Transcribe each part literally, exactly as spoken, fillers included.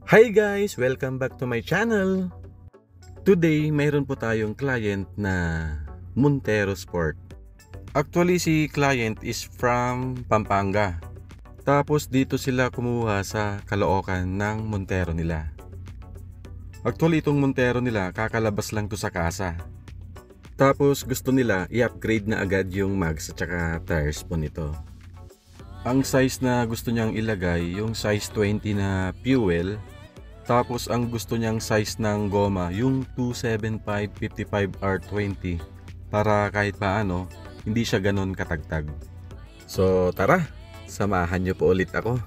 Hi guys! Welcome back to my channel! Today, mayroon po tayong client na Montero Sport. Actually, si client is from Pampanga. Tapos dito sila kumuha sa Caloocan ng Montero nila. Actually, itong Montero nila, kakalabas lang to sa kasa. Tapos gusto nila i-upgrade na agad yung mags at saka tires po nito. Ang size na gusto niyang ilagay, yung size twenty na fuel. Tapos ang gusto niyang size ng goma, yung two seventy-five fifty-five R twenty, para kahit paano hindi siya ganon katagtag. So tara, samahan niyo po ulit ako.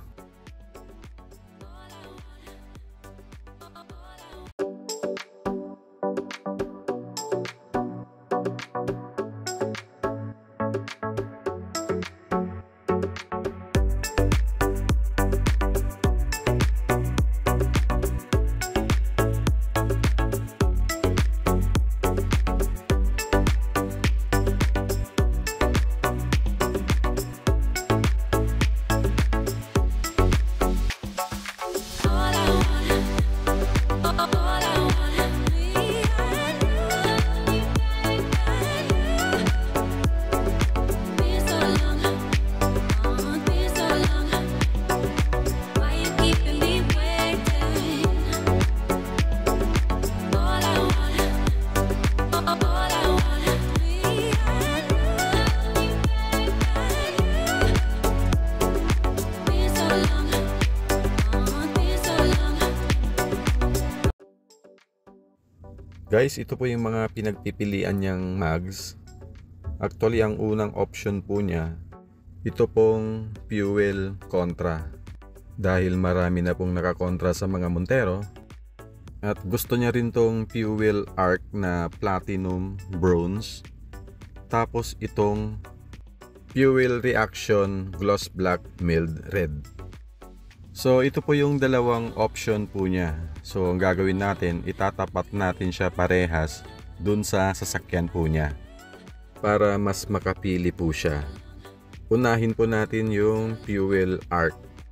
Guys, ito po yung mga pinagpipilian niyang mags. Actually, ang unang option po niya, ito pong fuel contra. Dahil marami na pong nakakontra sa mga Montero. At gusto niya rin tong fuel arc na platinum bronze. Tapos itong fuel reaction gloss black milled red. So ito po yung dalawang option po niya. So ang gagawin natin, itatapat natin siya parehas dun sa sasakyan po niya para mas makapili po siya. Unahin po natin yung fuel arc.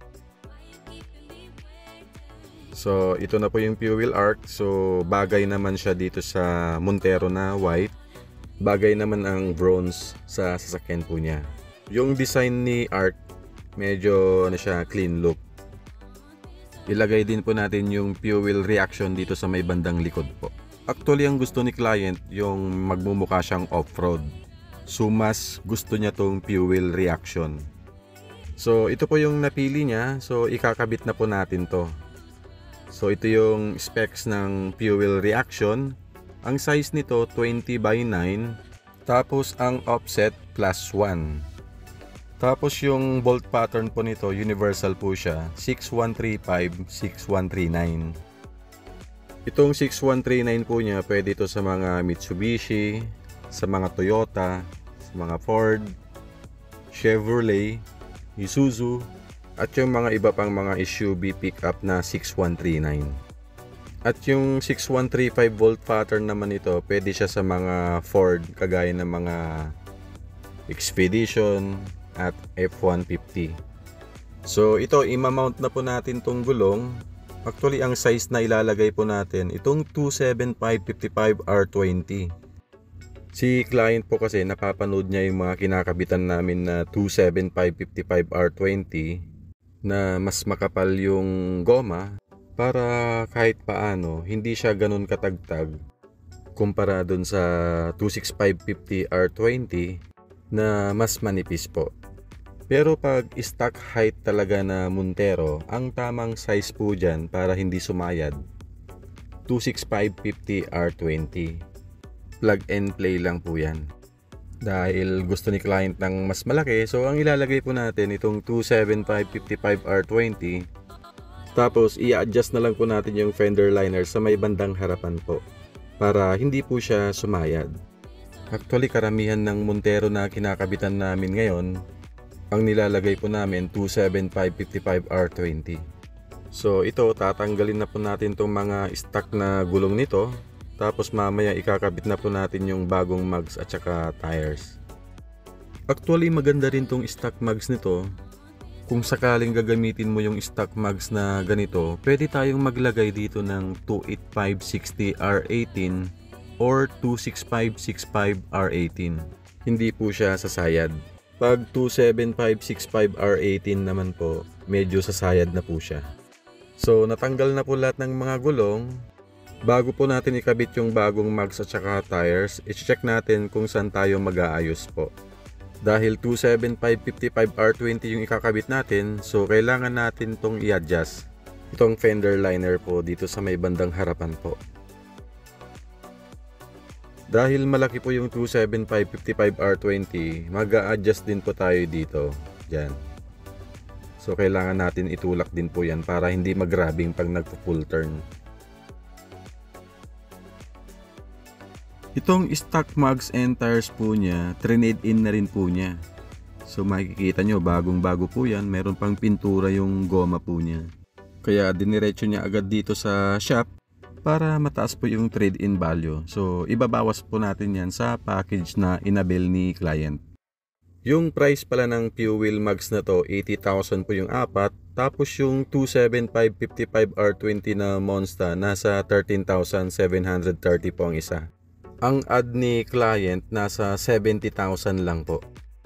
So ito na po yung fuel arc. So bagay naman siya dito sa Montero na white. Bagay naman ang bronze sa sasakyan po niya. Yung design ni arc, medyo ano siya, clean look. Ilagay din po natin yung fuel reaction dito sa may bandang likod po. Actually, ang gusto ni client yung magmumukha siyang off-road. So, mas gusto niya tong fuel reaction. So, ito po yung napili niya. So, ikakabit na po natin to. So, ito yung specs ng fuel reaction. Ang size nito, twenty by nine. Tapos, ang offset, plus one. Tapos yung bolt pattern po nito, universal po siya, six one three five, six one three nine. Itong six one three nine po niya, pwede ito sa mga Mitsubishi, sa mga Toyota, sa mga Ford, Chevrolet, Isuzu, at yung mga iba pang mga S U V pickup na six one three nine. At yung six one three five bolt pattern naman ito, pwede siya sa mga Ford, kagaya ng mga Expedition at F one fifty. So ito, imamount na po natin tong gulong. Actually, ang size na ilalagay po natin, itong two seventy-five fifty-five R twenty. Si client po kasi napapanood niya yung mga kinakabitan namin na two seventy-five fifty-five R twenty na mas makapal yung goma para kahit paano hindi siya ganun katagtag kumpara dun sa two sixty-five fifty R twenty na mas manipis po. Pero pag stock height talaga na Montero, ang tamang size po dyan para hindi sumayad, two sixty-five fifty R twenty. Plug and play lang po yan. Dahil gusto ni client ng mas malaki, so ang ilalagay po natin itong two seventy-five fifty-five R twenty. Tapos i-adjust na lang po natin yung fender liner sa may bandang harapan po para hindi po siya sumayad. Actually, karamihan ng Montero na kinakabitan namin ngayon, ang nilalagay po namin two seventy-five fifty-five R twenty. So ito, tatanggalin na po natin itong mga stock na gulong nito. Tapos mamaya ikakabit na po natin yung bagong mags at saka tires. Actually, maganda rin tong stock mags nito. Kung sakaling gagamitin mo yung stock mags na ganito, pwede tayong maglagay dito ng two eight five six zero R eighteen or two six five six five R eighteen. Hindi po siya sasayad. Pag two seven five six five R eighteen naman po, medyo sasayad na po siya. So natanggal na po lahat ng mga gulong. Bago po natin ikabit yung bagong mags at saka tires, i-check natin kung saan tayo mag-aayos po. Dahil two seven five five five R twenty yung ikakabit natin, so kailangan natin tong i-adjust. Itong fender liner po dito sa may bandang harapan po. Dahil malaki po yung two seven five five five R twenty, mag-a-adjust din po tayo dito. Diyan. So kailangan natin itulak din po yan para hindi mag-grabbing pag nagpo-full turn. Itong stock mags and tires po niya, trinade in na rin po niya. So makikita nyo, bagong bago po yan, meron pang pintura yung goma po niya. Kaya diniretso niya agad dito sa shop para mataas po yung trade-in value. So ibabawas po natin yan sa package na inabil ni client. Yung price pala ng fuel mags na to, eighty thousand po yung apat. Tapos yung two seven five five five R twenty na Monster, nasa thirteen thousand seven hundred thirty po ang isa. Ang ad ni client nasa seventy thousand lang po.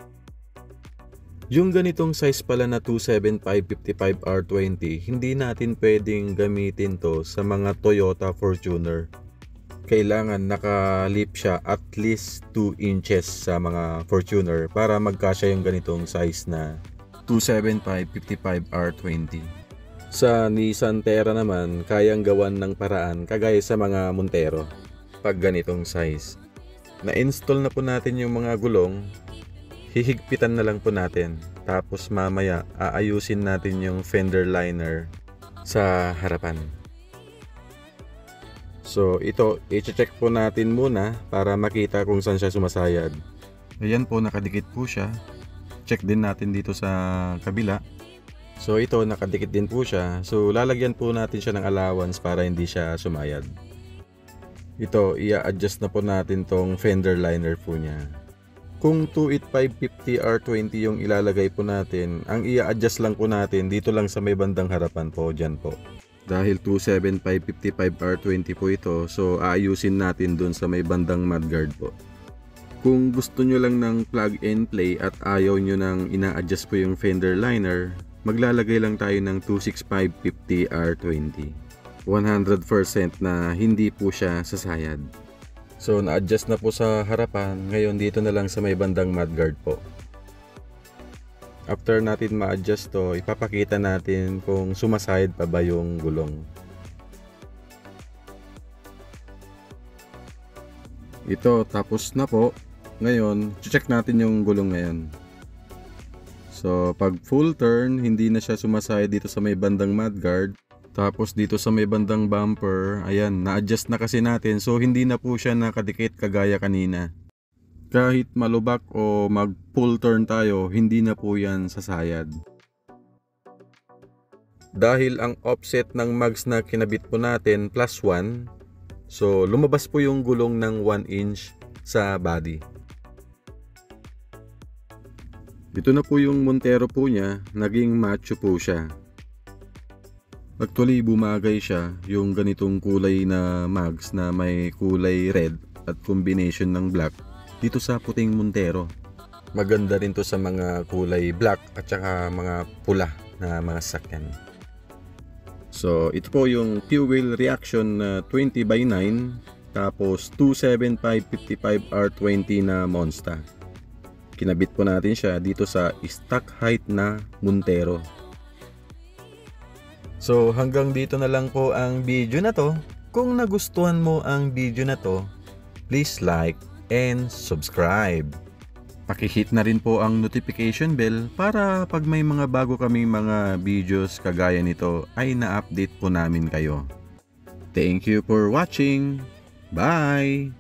Yung ganitong size pala na two seven five five five R twenty, hindi natin pwedeng gamitin to sa mga Toyota Fortuner. Kailangan naka-lip siya at least two inches sa mga Fortuner para magkasya yung ganitong size na two seven five five five R twenty. Sa Nissan Terra naman, kayang gawan ng paraan kagaya sa mga Montero. Pag ganitong size, na-install na po natin yung mga gulong, hihigpitan na lang po natin. Tapos mamaya aayusin natin yung fender liner sa harapan. So ito, i-check po natin muna para makita kung saan siya sumasayad. Ayan po, nakadikit po siya. Check din natin dito sa kabila. So ito, nakadikit din po siya. So lalagyan po natin siya ng allowance para hindi siya sumayad. Ito, i-adjust na po natin tong fender liner po niya. Kung two eight five five zero R twenty yung ilalagay po natin, ang i-adjust lang po natin dito lang sa may bandang harapan po, dyan po. Dahil two seven five five five R twenty po ito, so aayusin natin dun sa may bandang mudguard po. Kung gusto nyo lang ng plug and play at ayaw nyo nang ina-adjust po yung fender liner, maglalagay lang tayo ng two six five five zero R twenty. one hundred percent na hindi po siya sasayad. So na-adjust na po sa harapan, ngayon dito na lang sa may bandang mudguard po. After natin ma-adjust to, ipapakita natin kung sumasayad pa ba yung gulong. Ito, tapos na po. Ngayon, check natin yung gulong ngayon. So pag full turn, hindi na siya sumasayad dito sa may bandang mudguard. Tapos dito sa may bandang bumper, ayan, na-adjust na kasi natin, so hindi na po siya nakadikit kagaya kanina. Kahit malubak o mag full turn tayo, hindi na po yan sasayad. Dahil ang offset ng mags na kinabit po natin plus one, so lumabas po yung gulong ng one inch sa body. Ito na po yung Montero po niya, naging macho po siya. Actually, bumagay siya yung ganitong kulay na mags na may kulay red at combination ng black dito sa puting Montero. Maganda rin to sa mga kulay black at saka mga pula na mga sakyan. So, ito po yung fuel reaction na twenty by nine tapos two seven five five five R twenty na Monster. Kinabit po natin siya dito sa stock height na Montero. So hanggang dito na lang po ang video na to. Kung nagustuhan mo ang video na to, please like and subscribe. Paki-hit na rin po ang notification bell para pag may mga bago kaming mga videos kagaya nito ay na-update po namin kayo. Thank you for watching. Bye!